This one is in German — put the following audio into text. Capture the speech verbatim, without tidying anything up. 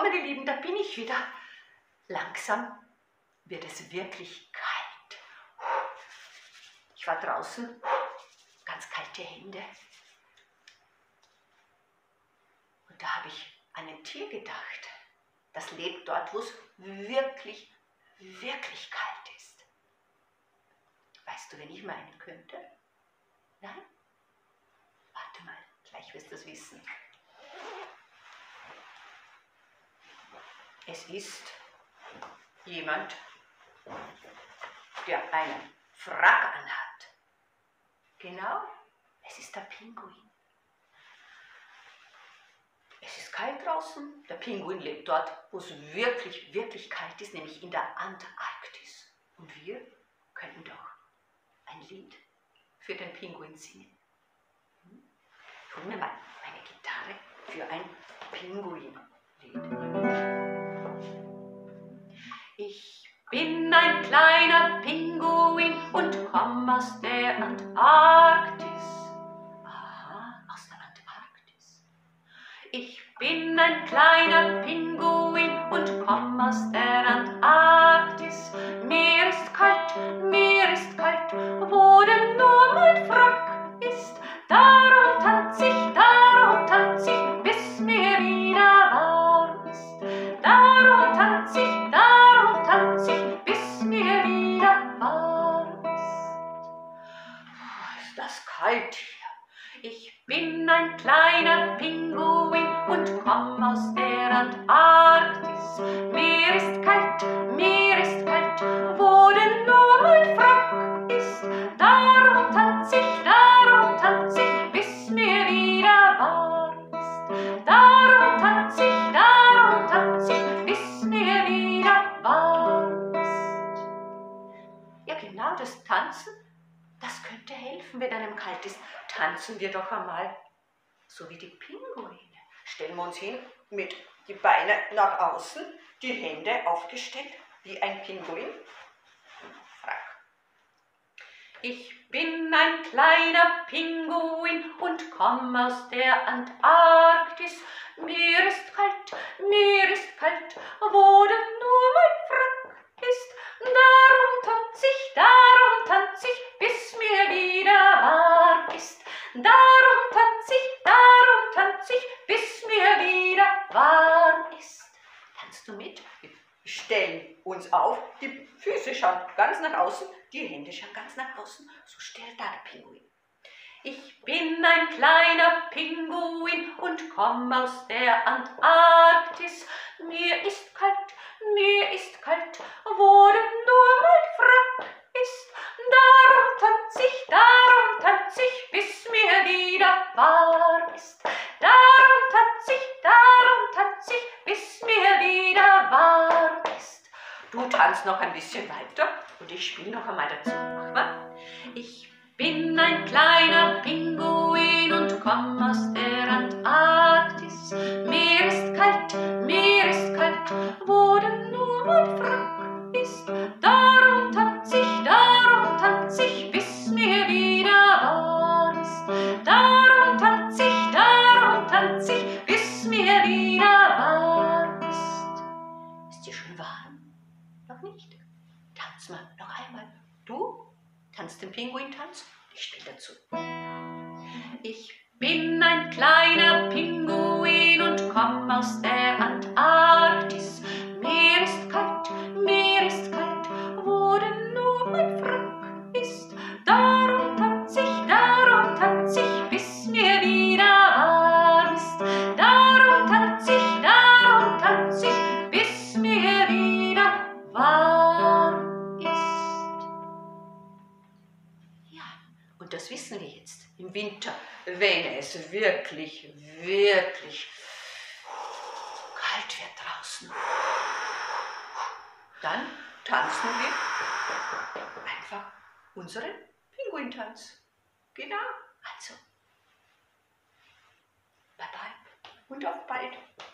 meine Lieben, da bin ich wieder. Langsam wird es wirklich kalt. Ich war draußen, ganz kalte Hände. Und da habe ich an ein Tier gedacht. Das lebt dort, wo es wirklich, wirklich kalt ist. Weißt du, wen ich meinen könnte? Nein? Warte mal, gleich wirst du es wissen. Es ist jemand, der einen Frack anhat. Genau, es ist der Pinguin. Es ist kalt draußen. Der Pinguin lebt dort, wo es wirklich, wirklich kalt ist, nämlich in der Antarktis. Und wir könnten doch ein Lied für den Pinguin singen. Ich hole mir mal meine Gitarre für ein Pinguinlied. Ich bin ein kleiner Pinguin und komm aus der Antarktis. Aha, aus der Antarktis. Ich bin ein kleiner Pinguin und komm aus der Antarktis. Mir ist kalt, mir ist kalt, wo denn nur mein Frack ist. Darum tanz ich, darum tanz ich, bis mir wieder warm ist. Darum tanz ich, darum tanz ich, bis mir wieder warm ist. Ist das kalt hier? Ich bin ein kleiner Pinguin und komm aus der Antarktis. Mir ist kalt, mir ist kalt, wo denn nur mein Frack ist. Darum tanz ich, darum tanz ich, bis mir wieder warm ist. Darum tanz ich, darum tanz ich, bis mir wieder warm ist. Ja, genau, das Tanzen, das könnte helfen, wenn einem kalt ist. Tanzen wir doch einmal so wie die Pinguine. Stellen wir uns hin mit die Beine nach außen, die Hände aufgestellt wie ein Pinguin. Frack. Ich bin ein kleiner Pinguin und komm aus der Antarktis. Mir ist kalt, mir ist kalt, wo denn nur mein Frack ist. Darum tanz ich, darum tanz ich, bis mir wieder warm ist. Darum tanz ich, darum tanz ich, bis mir wieder warm ist. Tanzt du mit? Wir stellen uns auf, die Füße schauen ganz nach außen, die Hände schauen ganz nach außen. So stellt da der Pinguin. Ich bin ein kleiner Pinguin und komm aus der Antarktis. Mir ist kalt, mir ist kalt, wo denn nur mein Frack ist. Darum tanz ich, darum tanz ich, bis mir wieder warm ist. Darum tanz ich, darum tanz ich, bis mir wieder warm ist. Du tanzt noch ein bisschen weiter und ich spiele noch einmal dazu. Mach mal. Ich bin ein kleiner Pinguin und komm aus der Antarktis. Mir ist kalt, mir ist kalt, wo denn nur mein Frack ist. Darum tanz ich, darum tanz ich, bis mir wieder warm ist. Darum tanz ich, darum tanz ich, bis mir wieder warm ist. Ist dir schon warm? Noch nicht? Tanz mal noch einmal. Du? Tanzt den Pinguin-Tanz? Ich spiele dazu. Ich bin ein kleiner Pinguin und komm aus der Antarktis. Mir ist kalt, mir ist kalt, wo denn nur mein Frack ist. Darum tanz ich, darum tanz ich, bis mir wieder warm ist. Darum tanz ich, darum tanz ich, bis mir wieder warm ist. Ja, und das wissen wir jetzt. Im Winter, wenn es wirklich, wirklich kalt wird draußen, dann tanzen wir einfach unseren Pinguintanz. Genau, also, bye bye und auf bald.